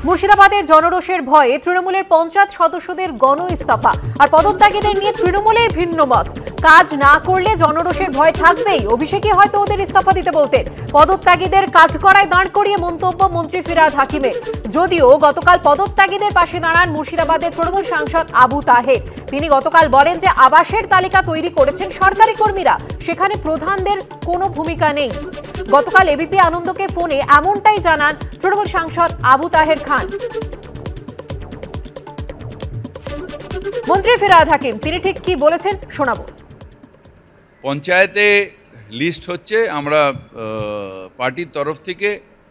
মুর্শিদাবাদের জনরোষের ভয়ে তৃণমূলের পঞ্চায়েত সদস্যদের গণ ইস্তফা আর পদত্যাগীদের নিয়ে তৃণমূলে ভিন্ন মত। কাজ না করলে জনরোষের ভয় থাকবেই, অভিষেকই হয়তো ওদের ইস্তফা দিতে বলতেন। পদত্যাগীদের কাজ করায় দাঁড় করিয়ে মন্তব্য মন্ত্রী ফিরহাদ হাকিমের। যদিও গতকাল পদত্যাগীদের পাশে দাঁড়ান মুর্শিদাবাদের তৃণমূল সাংসদ আবু তাহের। তিনি গতকাল বলেন যে আবাসের তালিকা তৈরি করেছেন সরকারি কর্মীরা, সেখানে প্রধানদের কোনো ভূমিকা নেই। গতকাল এবিপি আনন্দকে ফোনে এমনটাই জানান তৃণমূল সাংসদ আবু তাহের খান। মন্ত্রী ফিরহাদ হাকিম তিনি ঠিক কি বলেছেন শোনাবো। পঞ্চায়েতে লিস্ট হচ্ছে, আমরা পার্টির তরফ থেকে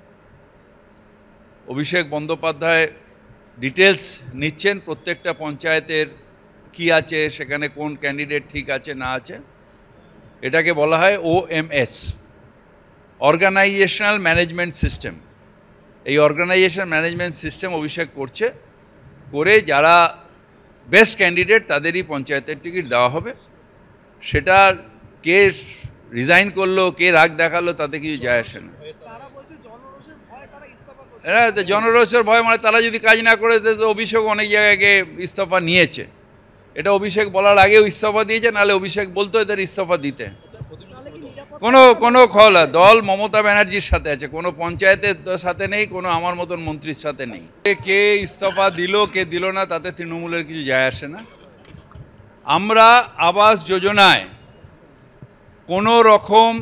অভিষেক বন্দ্যোপাধ্যায় ডিটেলস নিচ্ছেন প্রত্যেকটা পঞ্চায়েতের কি আছে, সেখানে কোন ক্যান্ডিডেট ঠিক আছে না আছে। এটাকে বলা হয় OMS, অর্গানাইজেশনাল ম্যানেজমেন্ট সিস্টেম। এই অর্গানাইজেশন ম্যানেজমেন্ট সিস্টেম অভিষেক করছে, করে যারা বেস্ট ক্যান্ডিডেট তাদেরই পঞ্চায়েতের টিকিট দেওয়া হবে। সেটা কে রিজাইন করলো, কে রাগ দেখালো, তাতে কিছু যায় আসে না। হ্যাঁ, তো জনরোষের ভয় মানে তারা যদি কাজ না করে, তো অভিষেক অনেক জায়গায় গিয়ে ইস্তফা নিয়েছে। এটা অভিষেক বলার আগেও ইস্তফা দিয়েছে, নাহলে অভিষেক বলতো এদের ইস্তফা দিতে। কোনো খোলা দল মমতা ব্যানার্জির সাথে আছে, কোনো পঞ্চায়েতের সাথে নেই, কোনো আমার মতন মন্ত্রীর সাথে নেই। কে ইস্তফা দিল কে দিল না তাতে তৃণমূলের কিছু যায় আসে না। আমরা আবাস যোজনায় কোনো রকম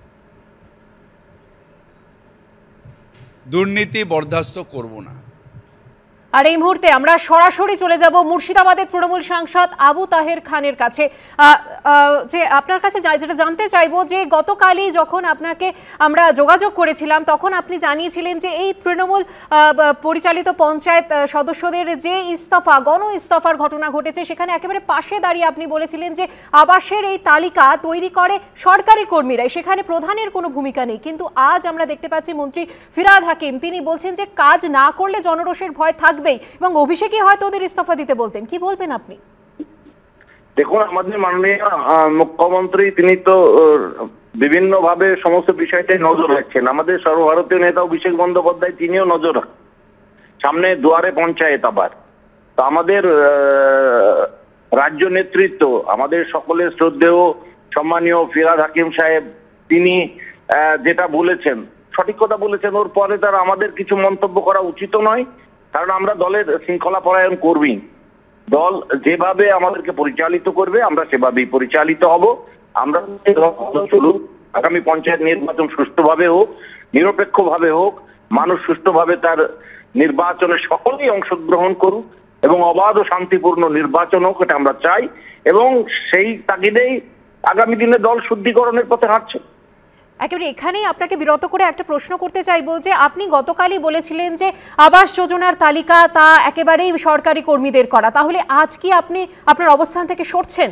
দুর্নীতি বরদাস্ত করব না। আর এই মুহূর্তে আমরা সরাসরি চলে যাব মুর্শিদাবাদের তৃণমূল সাংসদ আবু তাহের খানের কাছে। যে আপনার কাছে যেটা জানতে চাইবো যে গতকালই যখন আপনাকে আমরা যোগাযোগ করেছিলাম তখন আপনি জানিয়েছিলেন যে এই তৃণমূল পরিচালিত পঞ্চায়েত সদস্যদের যে ইস্তফা, গণ ইস্তফার ঘটনা ঘটেছে, সেখানে একেবারে পাশে দাঁড়িয়ে আপনি বলেছিলেন যে আবাসের এই তালিকা তৈরি করে সরকারি কর্মীরাই, সেখানে প্রধানের কোনো ভূমিকা নেই। কিন্তু আজ আমরা দেখতে পাচ্ছি মন্ত্রী ফিরহাদ হাকিম তিনি বলছেন যে কাজ না করলে জনরোষের ভয় থাকবে এবং অভিষেকই হয়তো ওদের ইস্তফা দিতে বলতেন। কি বলবেন আপনি? দেখুন, আমাদের মাননীয় মুখ্যমন্ত্রী তিনি তো বিভিন্ন ভাবে সমস্ত বিষয়টাই নজর রাখছেন। আমাদের সর্বভারতীয় নেতা অভিষেক বন্দ্যোপাধ্যায় তিনিও নজর রাখছেন। সামনে দুয়ারে পঞ্চায়েত আবার। তো আমাদের রাজ্য নেতৃত্ব, আমাদের সকলের শ্রদ্ধেয় সম্মানীয় ফিরহাদ হাকিম সাহেব, তিনি যেটা বলেছেন সঠিক কথা বলেছেন। ওর পরে তার আমাদের কিছু মন্তব্য করা উচিত নয়, কারণ আমরা দলের শৃঙ্খলা পরায়ণ কর্মী। দল যেভাবে আমাদেরকে পরিচালিত করবে আমরা সেভাবেই পরিচালিত হব। আমরা চলুক, আগামী পঞ্চায়েত নির্বাচন সুষ্ঠুভাবে হোক, নিরপেক্ষভাবে হোক, মানুষ সুষ্ঠুভাবে তার নির্বাচনে সকলেই অংশগ্রহণ করুক এবং অবাধ ও শান্তিপূর্ণ নির্বাচন হোক, এটা আমরা চাই। এবং সেই তাগিদেই আগামী দিনে দল শুদ্ধিকরণের পথে হাঁটছে। একেবারে এখানেই আপনাকে বিরত করে একটা প্রশ্ন করতে চাইবো যে আপনি গতকালই বলেছিলেন যে আবাস যোজনার তালিকা তা একেবারেই সরকারি কর্মীদের করা, তাহলে আজ কি আপনি আপনার অবস্থান থেকে সরছেন?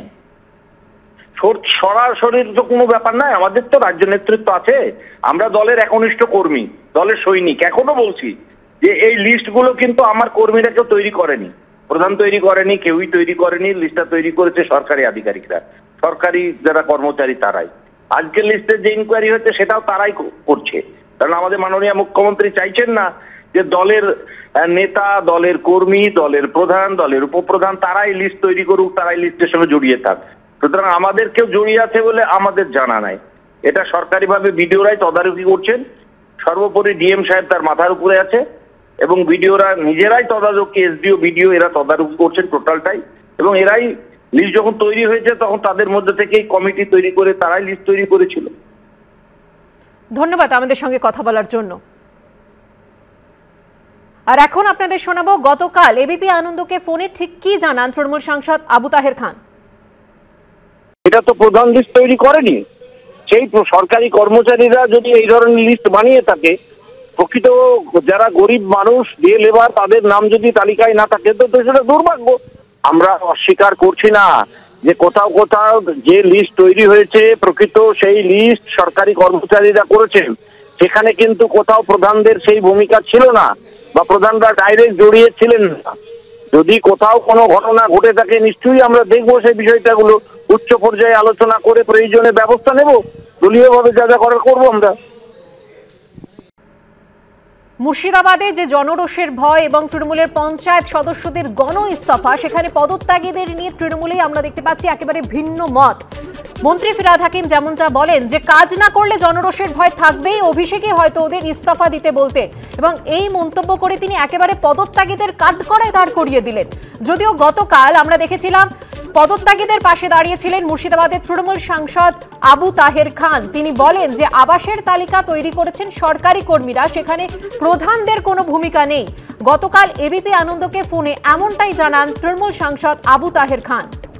সরাসরির তো কোনো ব্যাপার নাই, আমাদের তো রাজ্য নেতৃত্ব আছে, আমরা দলের একনিষ্ঠ কর্মী, দলের সৈনিক। এখনো বলছি যে এই লিস্টগুলো কিন্তু আমার কর্মীরা কেউ তৈরি করেনি, প্রধান তৈরি করেনি, কেউই তৈরি করেনি। লিস্টটা তৈরি করেছে সরকারি আধিকারিকরা, সরকারি যারা কর্মচারী তারাই। আজকের লিস্টের যে ইনকোয়ারি হচ্ছে সেটাও তারাই করছে, কারণ আমাদের মাননীয় মুখ্যমন্ত্রী চাইছেন না যে দলের নেতা, দলের কর্মী, দলের প্রধান, দলের উপপ্রধান তারাই লিস্ট তৈরি করুক, তারাই লিস্টের সঙ্গে জড়িয়ে থাক। সুতরাং আমাদের কেউ জড়িয়ে আছে বলে আমাদের জানা নাই। এটা সরকারিভাবে বিডিওরাই তদারকি করছেন। সর্বোপরি ডিএম সাহেব তার মাথার উপরে আছে এবং বিডিওরা নিজেরাই তদারকি, এসডিও বিডিও এরা তদারকি করছেন টোটালটাই। এবং এরাই লিস্ট যখন তৈরি হয়েছে তখন তাদের মধ্যে থেকেই কমিটি তৈরি করে তারাই লিস্ট তৈরি করেছিল। ধন্যবাদ আমাদের সঙ্গে কথা বলার জন্য। আর এখন আপনাদের শোনাবো গতকাল এবিপি আনন্দকে ফোনে ঠিক কি জানান তৃণমূল সাংসদ আবু তাহের খান। এটা তো প্রধান লিস্ট তৈরি করেনি। সেই সরকারি কর্মচারীরা যদি এই ধরনের লিস্ট বানিয়ে থাকে, প্রকৃত যারা গরিব মানুষ, ডে লেবার, তাদের নাম যদি তালিকায় না থাকে তো সেটা দুর্ভাগ্য। আমরা অস্বীকার করছি না যে কোথাও কোথাও যে লিস্ট তৈরি হয়েছে প্রকৃত সেই লিস্ট সরকারি কর্মচারীরা করেছেন, সেখানে কিন্তু কোথাও প্রধানদের সেই ভূমিকা ছিল না বা প্রধানরা ডাইরেক্ট জড়িয়ে ছিলেন না। যদি কোথাও কোনো ঘটনা ঘটে থাকে নিশ্চয়ই আমরা দেখবো সেই বিষয়টাগুলো, উচ্চ পর্যায়ে আলোচনা করে প্রয়োজনে ব্যবস্থা নেব, দলীয়ভাবে যা যা করার করবো আমরা। মুর্শিদাবাদে যে জনরোষের ভয় এবং তৃণমূলের পঞ্চায়েত সদস্যদের গণ ইস্তফা, সেখানে পদত্যাগীদের নিয়ে তৃণমূলেই আমরা দেখতে পাচ্ছি একেবারে ভিন্ন মত। মন্ত্রী ফিরহাদ হাকিম যেমনটা বলেন যে কাজ না করলে জনরোষের ভয় থাকবেই, অভিষেকই হয়তো ওদের ইস্তফা দিতে বলতেন, এবং এই মন্তব্য করে তিনি একেবারে পদত্যাগীদের কাঠগড়ায় দাঁড় করিয়ে দিলেন। যদিও গতকাল আমরা দেখেছিলাম পদত্যাগীদের পাশে দাঁড়িয়েছিলেন মুর্শিদাবাদের তৃণমূল সাংসদ আবু তাহের খান। তিনি বলেন যে আবাসের তালিকা তৈরি করেছেন সরকারি কর্মীরা, সেখানে প্রধানদের কোনো ভূমিকা নেই। গতকাল এবিপি আনন্দকে ফোনে এমনটাই জানান তৃণমূল সাংসদ আবু তাহের খান।